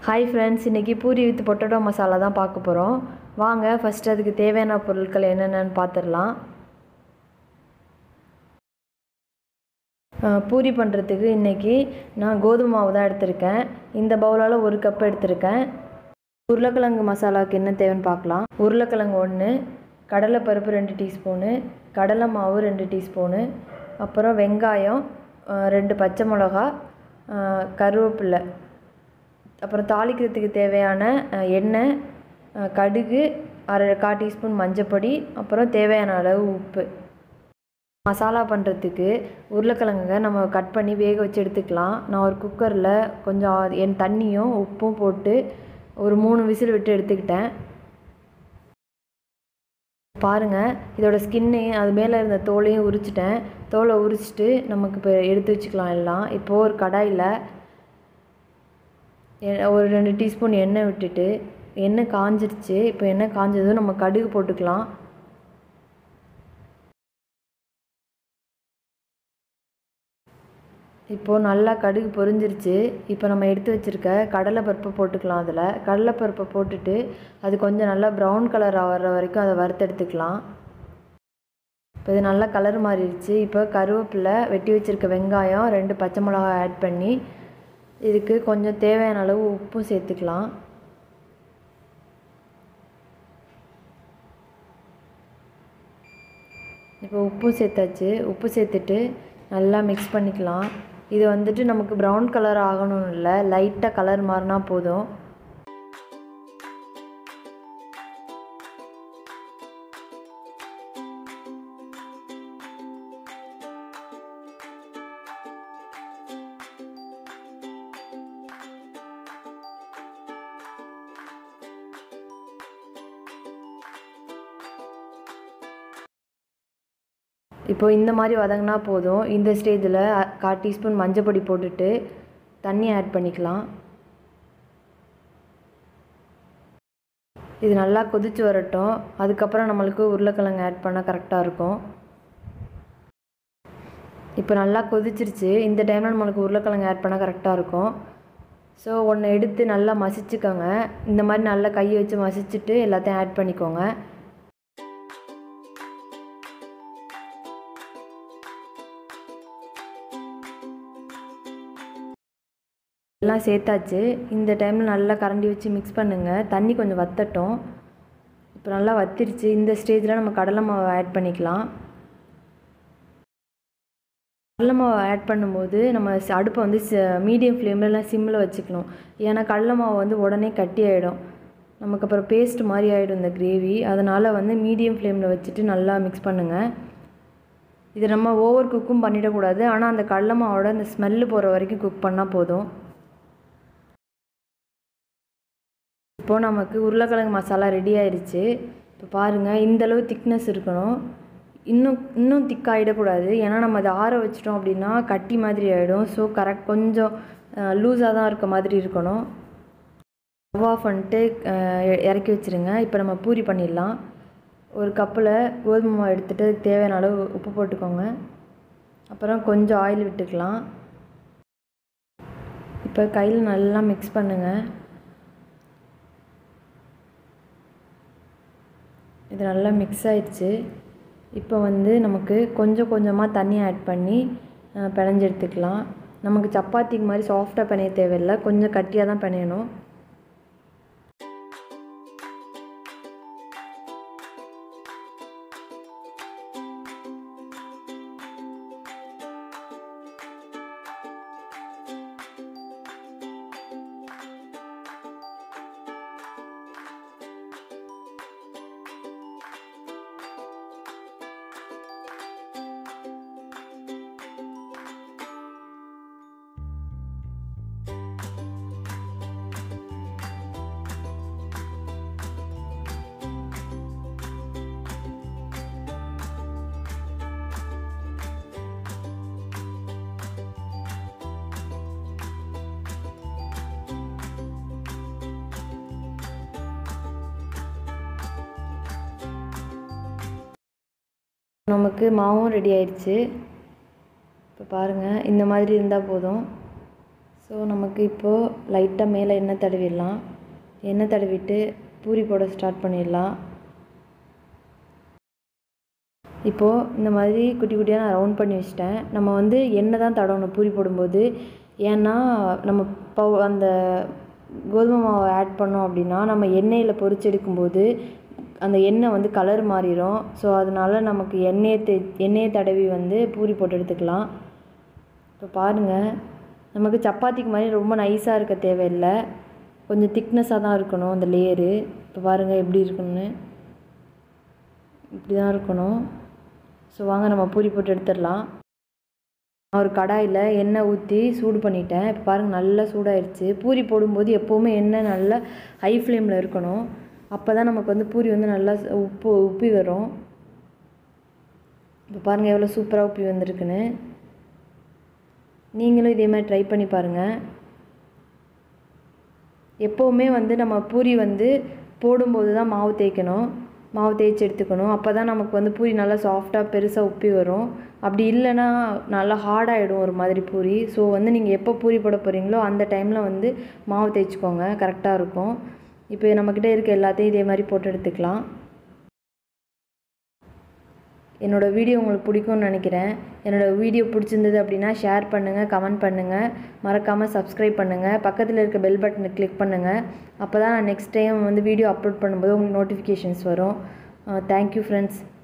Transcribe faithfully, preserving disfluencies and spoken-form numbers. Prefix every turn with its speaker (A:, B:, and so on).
A: Hi friends, இன்றைக்கி puri with potato masala தான் பார்க்க போகிறோம். வாங்க ஃபஸ்ட்டு அதுக்கு தேவையான பொருட்கள் என்னென்னு பார்த்துடலாம். பூரி பண்ணுறதுக்கு இன்றைக்கி நான் கோதுமை மாவு தான் எடுத்திருக்கேன். இந்த பவுலால் ஒரு கப் எடுத்திருக்கேன். உருளைக்கிழங்கு மசாலாவுக்கு என்ன தேவைன்னு பார்க்கலாம். உருளைக்கிழங்கு ஒன்று, கடலைப்பருப்பு ரெண்டு டீஸ்பூனு, கடலை மாவு ரெண்டு டீஸ்பூனு, அப்புறம் வெங்காயம் ரெண்டு, பச்சை மிளகா, கருவேப்பிலை, அப்புறம் தாளிக்கிறதுக்கு தேவையான எண்ணெய், கடுகு, அரை கால் டீஸ்பூன் மஞ்சப்பொடி, அப்புறம் தேவையான அளவு உப்பு. மசாலா பண்ணுறதுக்கு உருளைக்கிழங்குங்க நம்ம கட் பண்ணி வேக வச்சு எடுத்துக்கலாம். நான் ஒரு குக்கரில் கொஞ்சம் என் தண்ணியும் உப்பும் போட்டு ஒரு மூணு விசில் விட்டு எடுத்துக்கிட்டேன். பாருங்கள், இதோட ஸ்கின்னையும் அது மேலே இருந்த தோலையும் உரிச்சிட்டேன். தோலை உரிச்சிட்டு நமக்கு இப்போ எடுத்து வச்சுக்கலாம் எல்லாம். இப்போது ஒரு கடாயில் ஒரு ரெண்டு டீஸ்பூன் எண்ணெய் விட்டுட்டு எண்ணெய் காஞ்சிருச்சு. இப்போ எண்ணெய் காஞ்சதும் நம்ம கடுகு போட்டுக்கலாம். இப்போது நல்லா கடுகு பொரிஞ்சிருச்சு. இப்போ நம்ம எடுத்து வச்சுருக்க கடலைப்பருப்பை போட்டுக்கலாம். அதில் கடலைப்பருப்பை போட்டுட்டு அது கொஞ்சம் நல்லா ப்ரௌன் கலர் ஆகிற வரைக்கும் அதை வறுத்தெடுத்துக்கலாம். இப்போ இது நல்லா கலர் மாறிடுச்சு. இப்போ கருவேப்பிலை, வெட்டி வச்சுருக்க வெங்காயம், ரெண்டு பச்சை மிளகாய் ஆட் பண்ணி இதுக்கு கொஞ்சம் தேவையான அளவு உப்பும் சேர்த்துக்கலாம். இப்போ உப்பு சேர்த்தாச்சு. உப்பு சேர்த்துட்டு நல்லா மிக்ஸ் பண்ணிக்கலாம். இது வந்துட்டு நமக்கு ப்ரௌன் கலர் ஆகணும்னு இல்லை, லைட்டாக கலர் மாறினா போதும். இப்போது இந்த மாதிரி வதங்கினா போதும். இந்த ஸ்டேஜில் கால் டீஸ்பூன் மஞ்சள் பொடி போட்டுட்டு தண்ணி ஆட் பண்ணிக்கலாம். இது நல்லா கொதித்து வரட்டும். அதுக்கப்புறம் நம்மளுக்கு உருளைக்கிழங்கு ஆட் பண்ணால் கரெக்டாக இருக்கும். இப்போ நல்லா கொதிச்சிருச்சு. இந்த டைமில் நம்மளுக்கு உருளைக்கிழங்கு ஆட் பண்ணால் கரெக்டாக இருக்கும். ஸோ ஒன்று எடுத்து நல்லா மசிச்சுக்கோங்க. இந்த மாதிரி நல்லா கையை வச்சு மசிச்சுட்டு எல்லாத்தையும் ஆட் பண்ணிக்கோங்க. எல்லாம் சேர்த்தாச்சு. இந்த டைமில் நல்லா கரண்டி வச்சு மிக்ஸ் பண்ணுங்கள். தண்ணி கொஞ்சம் வற்றட்டும். இப்போ நல்லா வத்திருச்சு. இந்த ஸ்டேஜில் நம்ம கடலை மாவை ஆட் பண்ணிக்கலாம். கடலை மாவை ஆட் பண்ணும்போது நம்ம அடுப்பை வந்து மீடியம் ஃப்ளேமில் இல்லை சிம்மில் வச்சுக்கணும். ஏன்னா கடலை மாவு வந்து உடனே கட்டி ஆகிடும். நமக்கு அப்புறம் பேஸ்ட் மாதிரி ஆகிடும் இந்த கிரேவி. அதனால் வந்து மீடியம் ஃப்ளேமில் வச்சுட்டு நல்லா மிக்ஸ் பண்ணுங்கள். இது நம்ம ஓவர் குக்கும் பண்ணிடக்கூடாது. ஆனால் அந்த கடலை மாவோட அந்த ஸ்மெல்லு போகிற வரைக்கும் குக் பண்ணால் போதும். இப்போது நமக்கு உருளைக்கிழங்கு மசாலா ரெடி ஆயிடுச்சு. இப்போ பாருங்கள், இந்தளவு திக்னஸ் இருக்கணும். இன்னும் இன்னும் திக்காகிடக்கூடாது. ஏன்னா நம்ம அதை ஆற வச்சிட்டோம் அப்படின்னா கட்டி மாதிரி ஆகிடும். ஸோ கரெக்ட் கொஞ்சம் லூஸாக தான் இருக்க மாதிரி இருக்கணும். ஸ்டவ் ஆஃப் பண்ணிட்டு இறக்கி வச்சுருங்க. இப்போ நம்ம பூரி பண்ணிடலாம். ஒரு கப்பில் கோதுமை மாவு எடுத்துகிட்டு அதுக்கு தேவையான அளவு உப்பு போட்டுக்கோங்க. அப்புறம் கொஞ்சம் ஆயில் விட்டுக்கலாம். இப்போ கையில் நல்லா மிக்ஸ் பண்ணுங்கள். இது நல்லா மிக்ஸ் ஆயிடுச்சு. இப்போ வந்து நமக்கு கொஞ்சம் கொஞ்சமாக தண்ணி ஆட் பண்ணி பிணைஞ்சு எடுத்துக்கலாம். நமக்கு சப்பாத்திக்கு மாதிரி சாஃப்டாக பிணைய தேவையில்லை, கொஞ்சம் கட்டியாக தான் பிணையணும். நமக்கு மாவும் ரெடி ஆயிடுச்சு. இப்போ பாருங்கள், இந்த மாதிரி இருந்தால் போதும். ஸோ நமக்கு இப்போது லைட்டாக மேலே எண்ணெய் தடவிடலாம். எண்ணெய் தடவிட்டு பூரி போட ஸ்டார்ட் பண்ணிடலாம். இப்போது இந்த மாதிரி குட்டி குட்டியாக நான் ரவுண்ட் பண்ணி வச்சிட்டேன். நம்ம வந்து எண்ணெய் தான் தடவணும் பூரி போடும்போது. ஏன்னா நம்ம பவு அந்த கோதுமை மாவை ஆட் பண்ணோம் அப்படின்னா நம்ம எண்ணெயில் பொரிச்சு எடுக்கும்போது அந்த எண்ணெய் வந்து கலர் மாறிடும். ஸோ அதனால் நமக்கு எண்ணெயை தே எண்ணெயை தடவி வந்து பூரி போட்டு எடுத்துக்கலாம். இப்போ பாருங்கள், நமக்கு சப்பாத்திக்கு மாதிரி ரொம்ப நைஸாக இருக்க தேவையில்லை, கொஞ்சம் திக்னஸாக தான் இருக்கணும் அந்த லேயரு. இப்போ பாருங்கள் எப்படி இருக்குன்னு, இப்படி தான் இருக்கணும். ஸோ வாங்க நம்ம பூரி போட்டு எடுத்துடலாம். நான் ஒரு கடாயில் எண்ணெய் ஊற்றி சூடு பண்ணிட்டேன். இப்போ பாருங்கள் நல்லா சூடாயிடுச்சு. பூரி போடும்போது எப்போவுமே எண்ணெய் நல்லா ஹை ஃப்ளேமில் இருக்கணும். அப்போ தான் நமக்கு வந்து பூரி வந்து நல்லா உப்பு உப்பி வரும். இப்போ பாருங்கள் எவ்வளோ சூப்பராக உப்பி வந்திருக்குன்னு. நீங்களும் இதே மாதிரி ட்ரை பண்ணி பாருங்கள். எப்போவுமே வந்து நம்ம பூரி வந்து போடும்போது தான் மாவு தேய்க்கணும், மாவு தேய்ச்சி எடுத்துக்கணும். அப்போ தான் நமக்கு வந்து பூரி நல்லா சாஃப்டாக பெருசாக உப்பி வரும். அப்படி இல்லைன்னா நல்லா ஹார்டாகிடும் ஒரு மாதிரி பூரி. ஸோ வந்து நீங்கள் எப்போ பூரி போட போகிறீங்களோ அந்த டைமில் வந்து மாவு தேய்ச்சிக்கோங்க, கரெக்டாக இருக்கும். இப்போ நம்மக்கிட்ட இருக்க எல்லாத்தையும் இதே மாதிரி போட்டு எடுத்துக்கலாம். என்னோடய வீடியோ உங்களுக்கு பிடிக்கும்னு நினைக்கிறேன். என்னோடய வீடியோ பிடிச்சிருந்தது அப்படின்னா ஷேர் பண்ணுங்கள், கமெண்ட் பண்ணுங்கள், மறக்காமல் சப்ஸ்கிரைப் பண்ணுங்கள், பக்கத்தில் இருக்க பெல் பட்டனை கிளிக் பண்ணுங்கள். அப்போ தான் நான் நெக்ஸ்ட் டைம் வந்து வீடியோ அப்லோட் பண்ணும்போது உங்களுக்கு நோட்டிஃபிகேஷன்ஸ் வரும். Thank you friends.